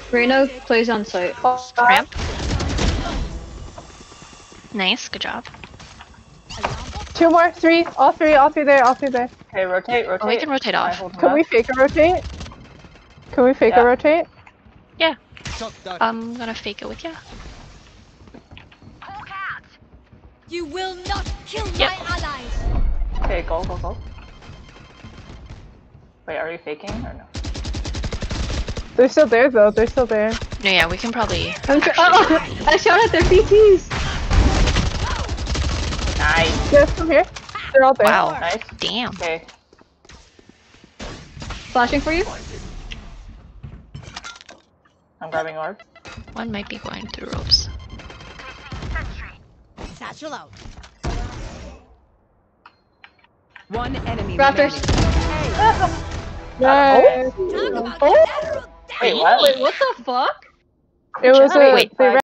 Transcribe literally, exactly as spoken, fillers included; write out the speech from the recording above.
Reno plays on site. Ramp. Nice, good job. Two more, three, all three, all three there, all three there. Okay, rotate, rotate. Oh, we can rotate I off. hold him Can we up. fake a rotate? Can we fake Yeah. a rotate? Yeah. Shot down. I'm gonna fake it with you. You will not kill Yep. my allies. Okay, go, go, go. Wait, are you faking or no? They're still there though, they're still there. No, yeah, we can probably. I'm actually- oh, I shot at their P Ts. Nice. Yes, from here. They're all there. Wow. Nice. Damn. Okay. Flashing for you. I'm grabbing orb. One might be going through ropes. Satchel out. One enemy Raptors. remaining. Nice. Talk about Oh. collateral Wait, what? Wait, what the fuck? It was Wait, a. wait. They